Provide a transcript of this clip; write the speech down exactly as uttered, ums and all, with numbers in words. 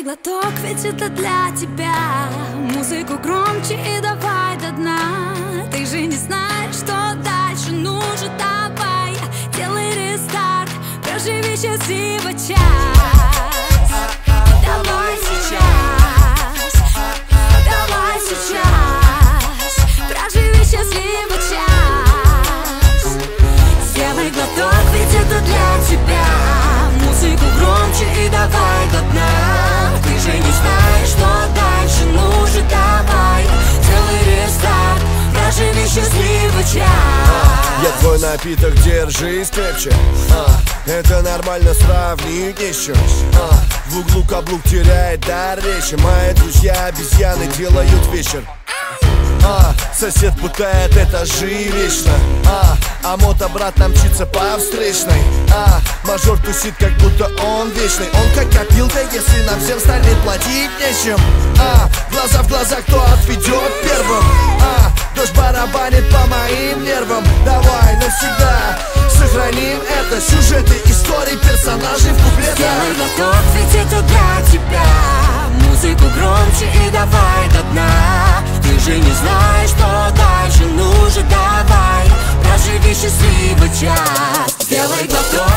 Сделай глоток, ведь это для тебя. Музыку громче и давай до дна. Ты же не знаешь, что дальше нужно. Давай, делай рестарт, проживи счастливый час. Давай сейчас, давай сейчас, проживи счастливый час. Сделай глоток, ведь это для тебя. Музыку громче и давай до дна. Ты же не знаешь, что дальше нужно. Давай, делай рестарт, проживи счастливый час. Я твой напиток, держись крепче. а, Это нормально сравнить еще. а, В углу каблук теряет дар речи. Мои друзья обезьяны делают вечер. А, сосед путает этажи вечно. А, а мотобрат нам мчится по встречной. А, мажор тусит, как будто он вечный. Он как копилка, если нам всем станет платить нечем. А, глаза в глаза, кто отведет первым. А, дождь барабанит по моим нервам. Давай навсегда сохраним это. Сюжеты, истории, персонажей в куплетах. Сделай глоток, ведь это для тебя. Музыку громче и давай до дна. Ты же не знаешь, что дальше нужно. Давай, проживи счастливый час. Сделай глоток.